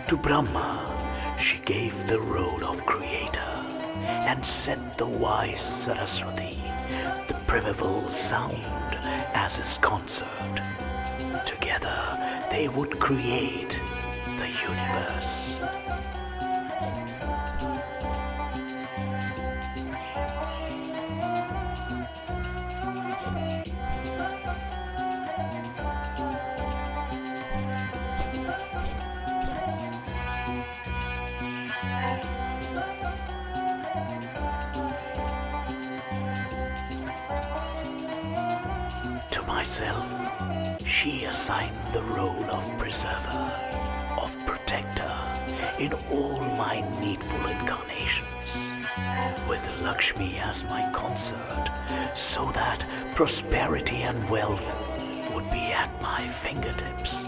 To Brahma, she gave the role of creator and set the wise Saraswati, the primeval sound, as his consort. Together, they would create the universe. To myself, she assigned the role of preserver, of protector in all my needful incarnations, with Lakshmi as my consort, so that prosperity and wealth would be at my fingertips.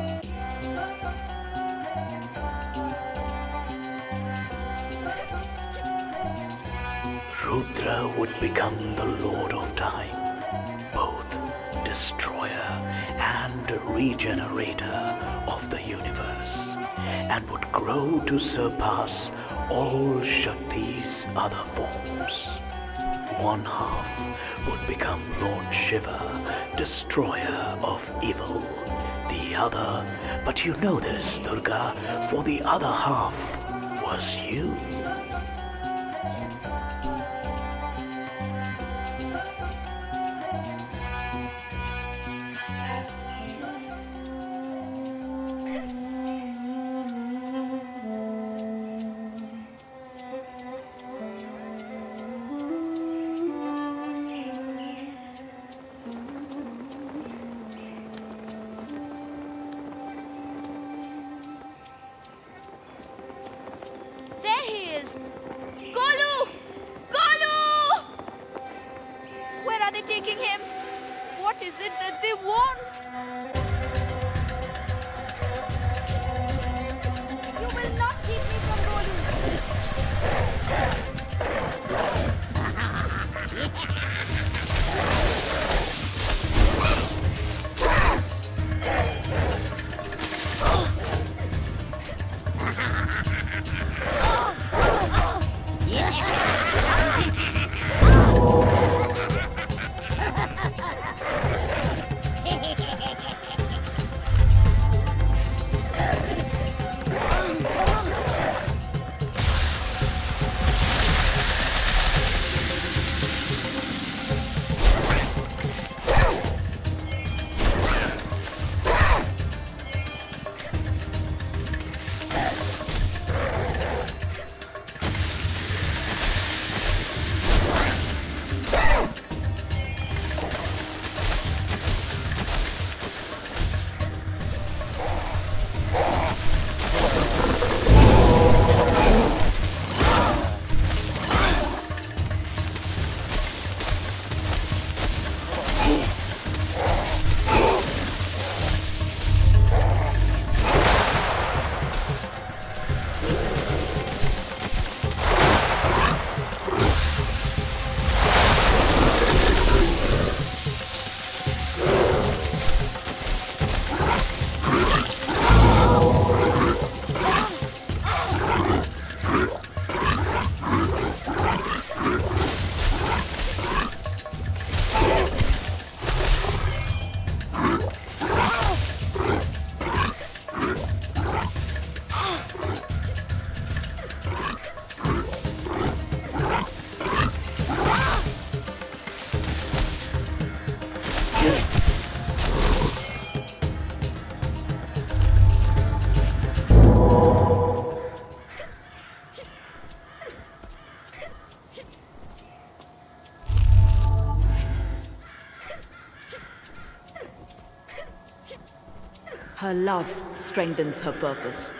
Rudra would become the Lord of Time, both destroyer and regenerator of the universe, and would grow to surpass all Shakti's other forms. One half would become Lord Shiva, destroyer of evil. The other, but you know this, Durga, for the other half was you. Golu! Golu! Where are they taking him? What is it that they want? You will not keep me from Her love strengthens her purpose.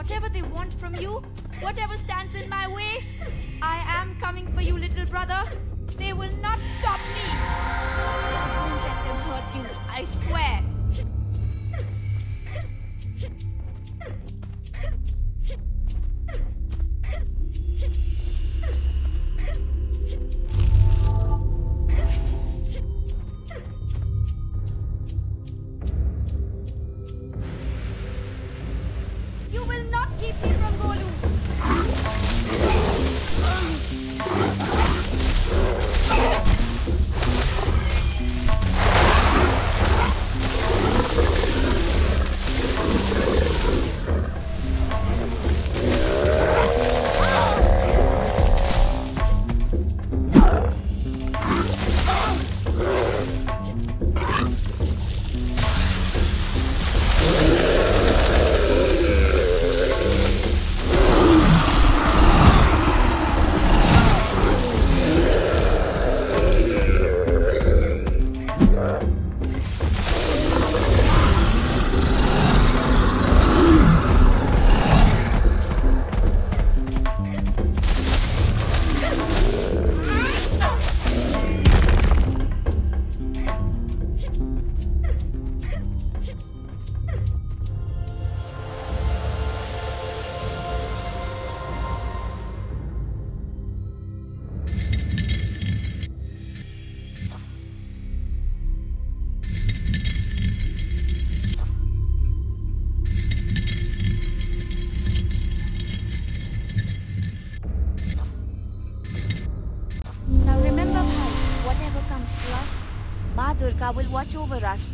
Whatever they want from you, whatever stands in my way, I am coming for you, little brother. They will not stop me. I won't let them hurt you, I swear. You will not keep me from Golu. Now remember, bhai, whatever comes to us, Ma Durga will watch over us.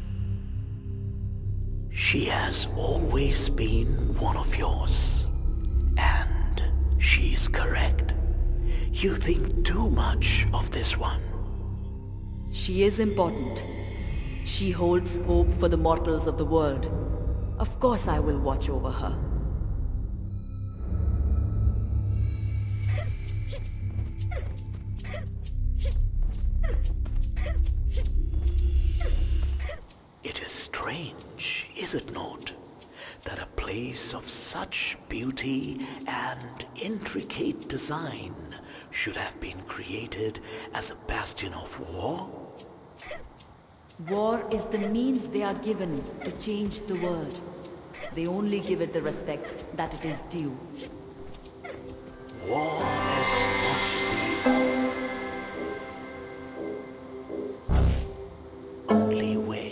She has always been one of yours. And she's correct. You think too much of this one. She is important. She holds hope for the mortals of the world. Of course I will watch over her. It is strange, is it not, that a place of such beauty and intricate design should have been created as a bastion of war? War is the means they are given to change the world. They only give it the respect that it is due. War is not the only way.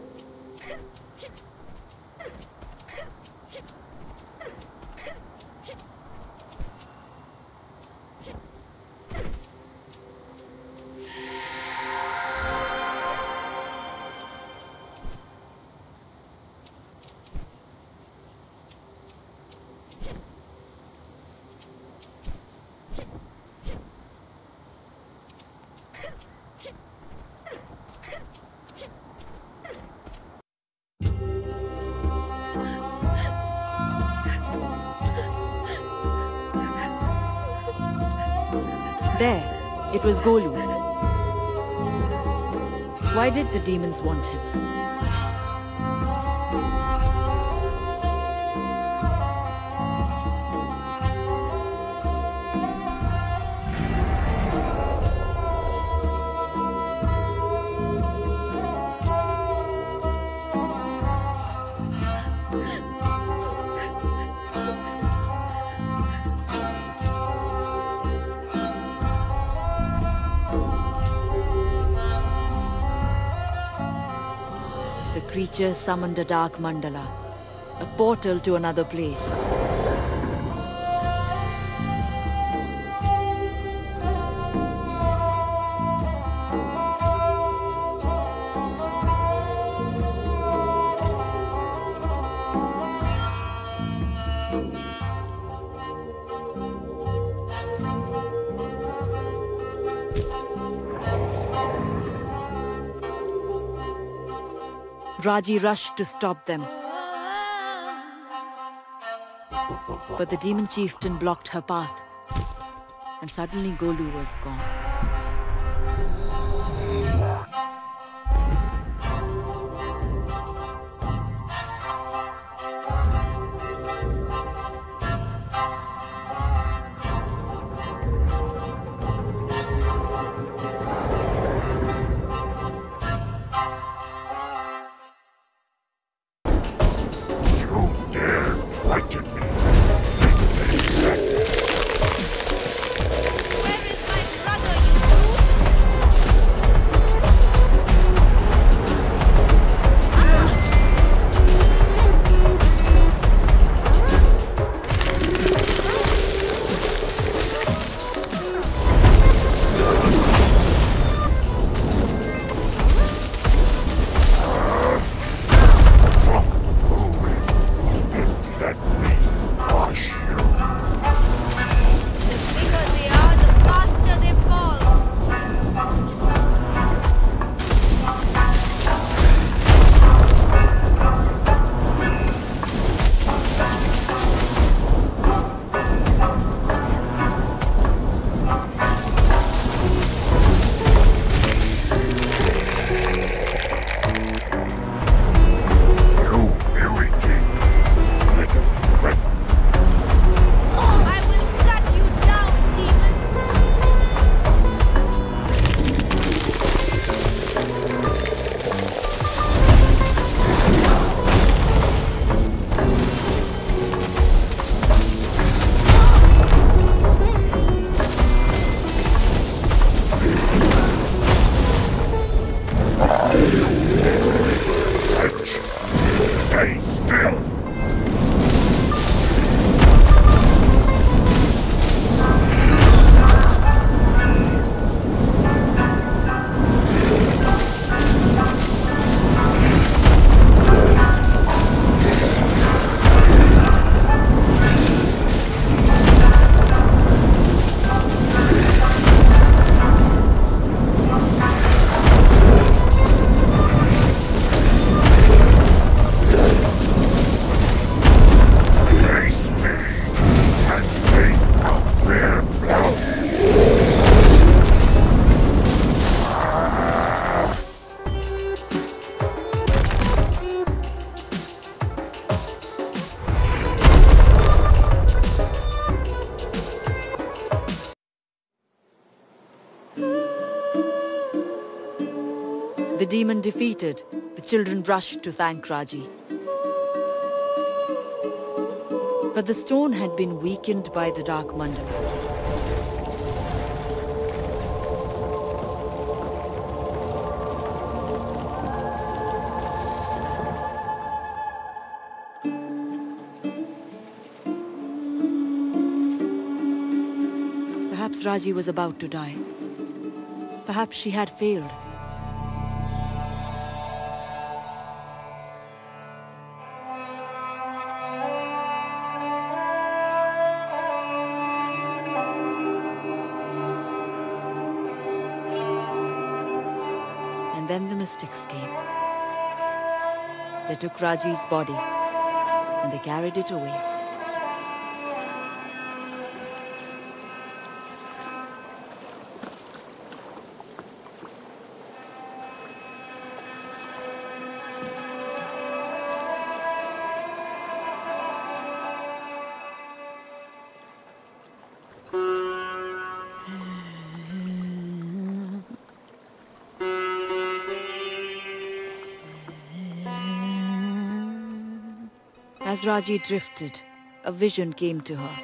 There, it was Golu. Why did the demons want him? The creature summoned a dark mandala, a portal to another place. Raji rushed to stop them. But the demon chieftain blocked her path. And suddenly Golu was gone. the demon defeated, the children rushed to thank Raji. But the stone had been weakened by the Dark Mandala. Perhaps Raji was about to die. Perhaps she had failed. And then the mystics came. They took Raji's body and they carried it away. As Raji drifted, a vision came to her.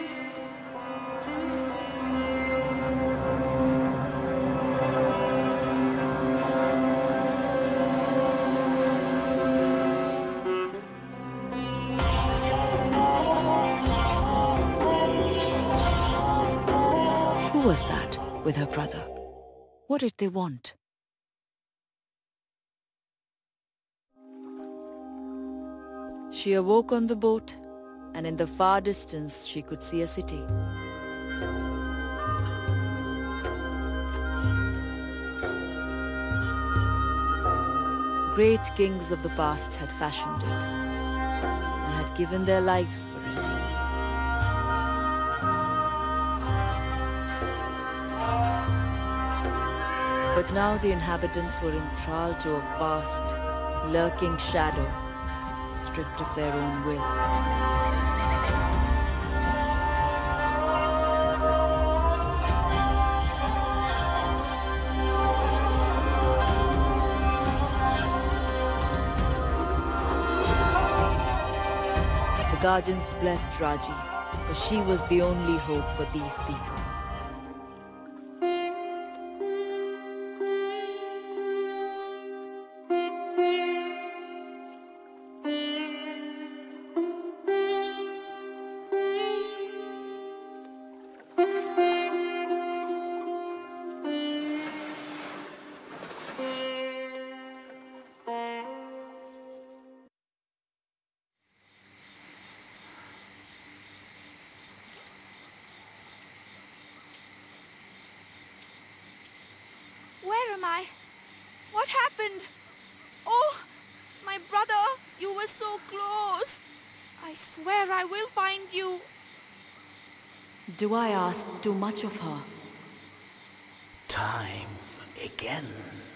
Who was that with her brother? What did they want? She awoke on the boat, and in the far distance she could see a city. Great kings of the past had fashioned it, and had given their lives for it. But now the inhabitants were enthralled to a vast, lurking shadow, stripped of their own will. The guardians blessed Raji, for she was the only hope for these people. Where am I? What happened? Oh, my brother, you were so close. I swear I will find you. Do I ask too much of her? Time again.